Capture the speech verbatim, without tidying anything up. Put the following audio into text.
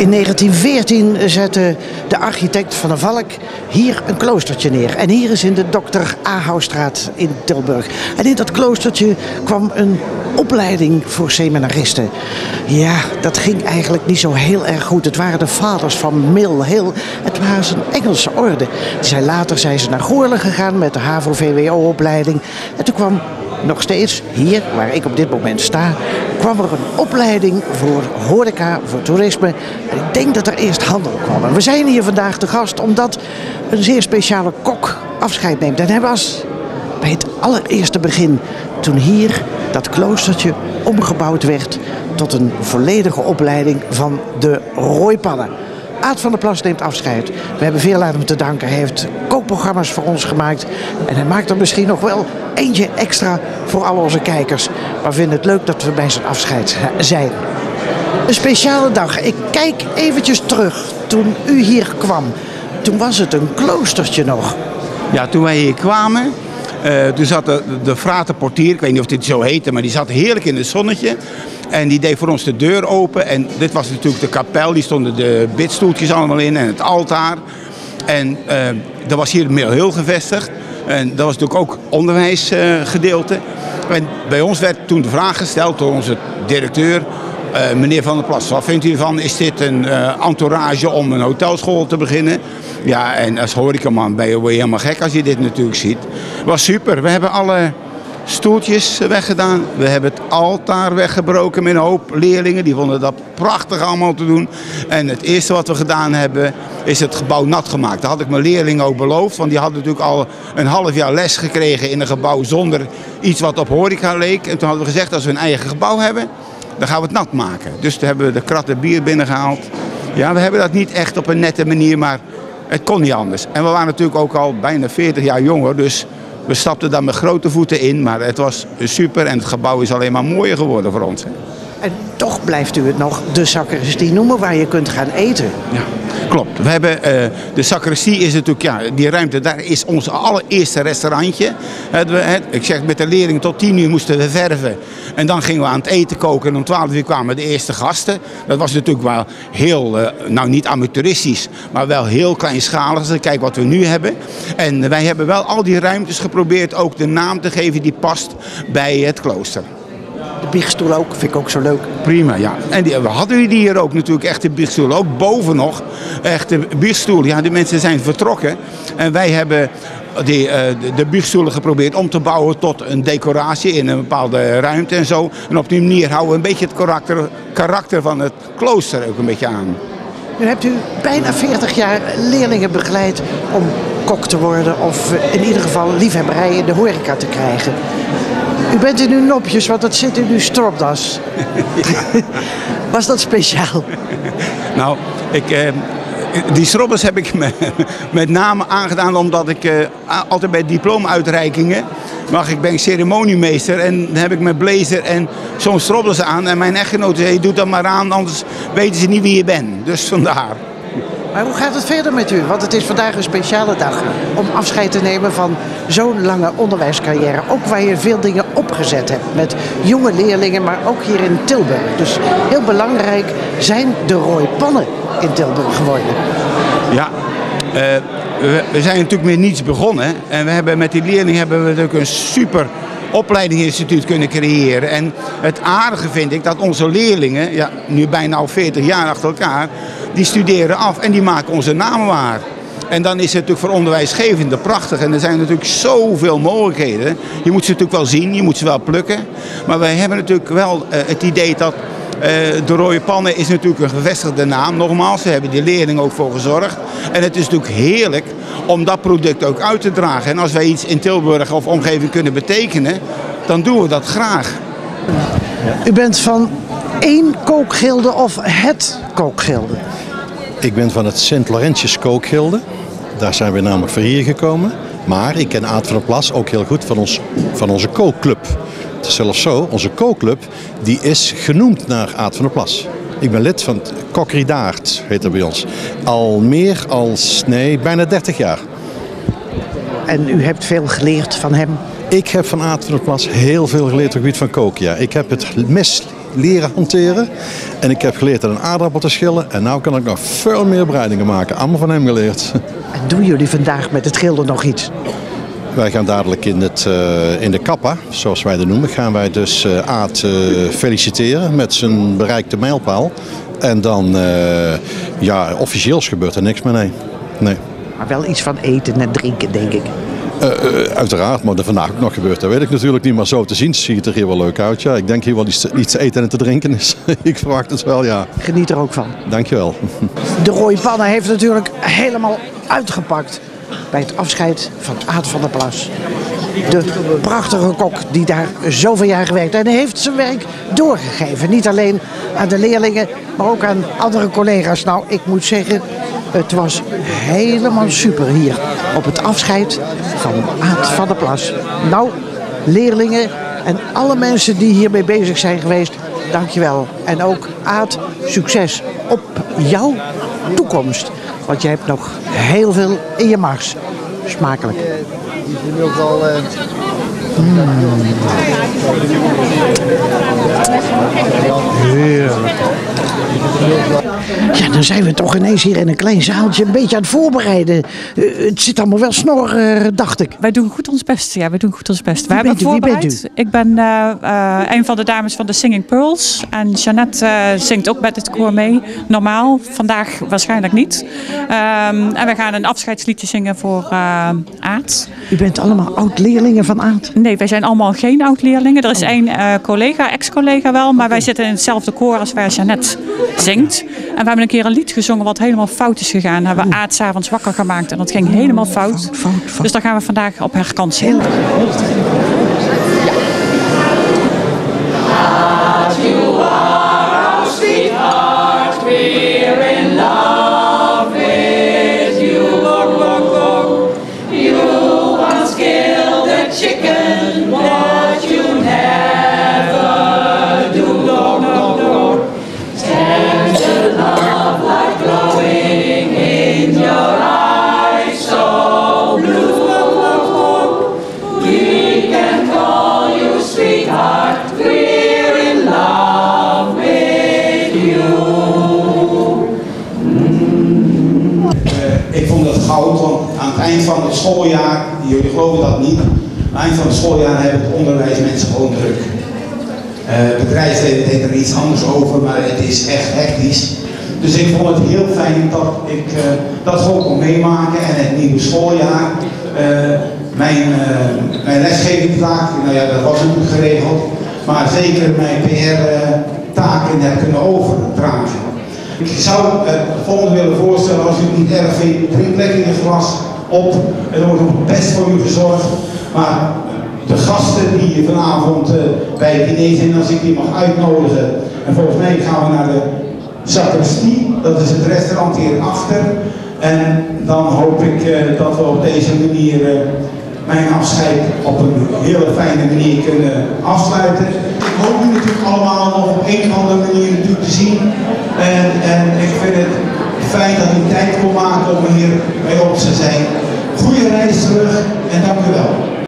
In negentien veertien zette de architect Van der Valk hier een kloostertje neer. En hier is in de dokter Ahoustraat in Tilburg. En in dat kloostertje kwam een opleiding voor seminaristen. Ja, dat ging eigenlijk niet zo heel erg goed. Het waren de vaders van Mill Hill. Het was een Engelse orde. Die zijn, later zijn ze naar Goorlen gegaan met de HAVO-V W O-opleiding. En toen kwam nog steeds hier, waar ik op dit moment sta, kwam er een opleiding voor horeca, voor toerisme. En ik denk dat er eerst handel kwam. En we zijn hier vandaag te gast omdat een zeer speciale kok afscheid neemt. En hij was bij het allereerste begin, toen hier dat kloostertje omgebouwd werd tot een volledige opleiding van de rooipannen. Aad van der Plas neemt afscheid. We hebben veel aan hem te danken. Hij heeft kookprogramma's voor ons gemaakt. En hij maakt er misschien nog wel eentje extra voor al onze kijkers. Maar we vinden het leuk dat we bij zijn afscheid zijn. Een speciale dag. Ik kijk eventjes terug. Toen u hier kwam, toen was het een kloostertje nog. Ja, toen wij hier kwamen, uh, toen zat de, de fraterportier, ik weet niet of dit zo heette, maar die zat heerlijk in het zonnetje. En die deed voor ons de deur open. En dit was natuurlijk de kapel. Die stonden de bidstoeltjes allemaal in en het altaar. En uh, er was hier Mill Hill gevestigd. En dat was natuurlijk ook onderwijsgedeelte. Uh, en bij ons werd toen de vraag gesteld door onze directeur. Uh, meneer Van der Plas, wat vindt u ervan? Is dit een uh, entourage om een hotelschool te beginnen? Ja, en als horecaman ben je wel helemaal gek als je dit natuurlijk ziet. Het was super. We hebben alle stoeltjes weggedaan. We hebben het altaar weggebroken met een hoop leerlingen. Die vonden dat prachtig allemaal te doen. En het eerste wat we gedaan hebben is het gebouw nat gemaakt. Dat had ik mijn leerlingen ook beloofd. Want die hadden natuurlijk al een half jaar les gekregen in een gebouw zonder iets wat op horeca leek. En toen hadden we gezegd, als we een eigen gebouw hebben, dan gaan we het nat maken. Dus toen hebben we de kratten bier binnengehaald. Ja, we hebben dat niet echt op een nette manier, maar het kon niet anders. En we waren natuurlijk ook al bijna veertig jaar jonger, dus we stapten daar met grote voeten in, maar het was super en het gebouw is alleen maar mooier geworden voor ons. En toch blijft u het nog de sacristie noemen waar je kunt gaan eten. Ja, klopt. We hebben, uh, de sacristie is natuurlijk, ja, die ruimte, daar is ons allereerste restaurantje. Het, het, ik zeg, met de leerlingen tot tien uur moesten we verven. En dan gingen we aan het eten koken en om twaalf uur kwamen de eerste gasten. Dat was natuurlijk wel heel, uh, nou niet amateuristisch, maar wel heel kleinschalig. Kijk wat we nu hebben. En wij hebben wel al die ruimtes geprobeerd ook de naam te geven die past bij het klooster. De biechtstoel ook, vind ik ook zo leuk. Prima, ja. En die, we hadden die hier ook natuurlijk, echte biechtstoelen. Ook boven nog, echte biechtstoelen. Ja, de mensen zijn vertrokken. En wij hebben die, uh, de, de biechtstoelen geprobeerd om te bouwen tot een decoratie in een bepaalde ruimte en zo. En op die manier houden we een beetje het karakter, karakter van het klooster ook een beetje aan. Nu hebt u bijna veertig jaar leerlingen begeleid om kok te worden of in ieder geval liefhebberij in de horeca te krijgen. U bent in uw nopjes, want dat zit in uw stropdas. Ja. Was dat speciaal? Nou, ik, eh, die stroppers heb ik me, met name aangedaan omdat ik eh, altijd bij diploma-uitreikingen mag ik ben ik ceremoniemeester en dan heb ik mijn blazer en zo'n stroppers aan. En mijn echtgenoot zei, doe dat maar aan, anders weten ze niet wie je bent. Dus vandaar. Maar hoe gaat het verder met u? Want het is vandaag een speciale dag om afscheid te nemen van zo'n lange onderwijscarrière. Ook waar je veel dingen opgezet hebt met jonge leerlingen, maar ook hier in Tilburg. Dus heel belangrijk zijn de rooipannen in Tilburg geworden. Ja, uh, we, we zijn natuurlijk met niets begonnen. En we hebben met die leerlingen hebben we natuurlijk een super opleidingsinstituut kunnen creëren. En het aardige vind ik dat onze leerlingen, ja, nu bijna al veertig jaar achter elkaar, die studeren af en die maken onze namen waar. En dan is het natuurlijk voor onderwijsgevenden prachtig. En er zijn natuurlijk zoveel mogelijkheden. Je moet ze natuurlijk wel zien, je moet ze wel plukken. Maar wij hebben natuurlijk wel uh, het idee dat uh, de rode pannen is natuurlijk een gevestigde naam. Nogmaals, daar hebben die leerlingen ook voor gezorgd. En het is natuurlijk heerlijk om dat product ook uit te dragen. En als wij iets in Tilburg of omgeving kunnen betekenen, dan doen we dat graag. U bent van één kookgilde of het kookgilde? Ik ben van het Sint-Laurentius Kookgilde. Daar zijn we namelijk voor hier gekomen. Maar ik ken Aad van der Plas ook heel goed van, ons, van onze kookclub. Het is zelfs zo, onze kookclub die is genoemd naar Aad van der Plas. Ik ben lid van het Kokkerie Daart, heet dat bij ons. Al meer als, nee, bijna dertig jaar. En u hebt veel geleerd van hem? Ik heb van Aad van der Plas heel veel geleerd op het gebied van koken. Ja. Ik heb het mes leren hanteren. En ik heb geleerd aan een aardappel te schillen. En nu kan ik nog veel meer bereidingen maken. Allemaal van hem geleerd. En doen jullie vandaag met het schilder nog iets? Wij gaan dadelijk in, het, uh, in de kappa, zoals wij dat noemen, gaan wij dus uh, Aad uh, feliciteren met zijn bereikte mijlpaal. En dan, uh, ja, officieels gebeurt er niks meer, nee. nee. Maar wel iets van eten en drinken, denk ik. Uh, uh, uiteraard, maar er vandaag ook nog gebeurt, dat weet ik natuurlijk niet. Maar zo te zien ziet het er hier wel leuk uit. Ja. Ik denk hier wel iets, iets te eten en te drinken is. Ik verwacht het wel, ja. Geniet er ook van. Dankjewel. De Rode Pannen heeft natuurlijk helemaal uitgepakt bij het afscheid van Aad van der Plas. De prachtige kok die daar zoveel jaar gewerkt heeft. En hij heeft zijn werk doorgegeven. Niet alleen aan de leerlingen, maar ook aan andere collega's. Nou, ik moet zeggen, het was helemaal super hier op het afscheid van Aad van der Plas. Nou, leerlingen en alle mensen die hiermee bezig zijn geweest, dankjewel. En ook Aad, succes op jouw toekomst. Want je hebt nog heel veel in je mars. Smakelijk. Die vind ik ook wel... Uh... Mm. Heerlijk. Ja, dan zijn we toch ineens hier in een klein zaaltje een beetje aan het voorbereiden. Uh, het zit allemaal wel snor, uh, dacht ik. Wij doen goed ons best, ja, wij doen goed ons best. Wie wij hebben bent u? voorbereid. Wie bent u? Ik ben uh, uh, een van de dames van de Singing Pearls. En Jeannette uh, zingt ook met het koor mee. Normaal, vandaag waarschijnlijk niet. Um, en we gaan een afscheidsliedje zingen voor uh, Aad. U bent allemaal oud-leerlingen van Aad? Nee, wij zijn allemaal geen oud-leerlingen. Er is oh. één uh, collega, ex-collega wel. Maar okay. wij zitten in hetzelfde koor als waar Jeannette zingt. En we hebben een keer een lied gezongen wat helemaal fout is gegaan. We hebben Aad 's avonds wakker gemaakt en dat ging helemaal fout. Fout, fout, fout. Dus daar gaan we vandaag op herkansen. Heel Aad, you are our sweetheart, we're in love with you. You once killed a chicken, but you never do. Tender love like glowing in your eyes, so blue. We can call you sweetheart, we're in love with you. Mm. Uh, ik vond dat goud, want aan het eind van het schooljaar, jullie geloven dat niet, aan het eind van het schooljaar hebben het onderwijs mensen gewoon druk. Uh, bedrijfsleven denkt er iets anders over, maar het is echt hectisch. Dus ik vond het heel fijn dat ik uh, dat gewoon kon meemaken en het nieuwe schooljaar. Uh, mijn, uh, mijn lesgevingstaak, nou ja, dat was natuurlijk geregeld, maar zeker mijn P R-taken heb kunnen overdragen. Ik zou het volgende willen voorstellen, als u het niet erg vindt, drink lekker in je glas op. Er wordt nog best voor u gezorgd, maar de gasten die vanavond uh, bij het diner zijn, als ik die mag uitnodigen. En volgens mij gaan we naar de sacristie, dat is het restaurant hierachter. En dan hoop ik uh, dat we op deze manier uh, mijn afscheid op een hele fijne manier kunnen afsluiten. Ik hoop u natuurlijk allemaal nog op een of andere manier natuurlijk te zien. En, en ik vind het fijn dat u tijd kon maken om hier bij ons te zijn. Goeie reis terug en dank u wel.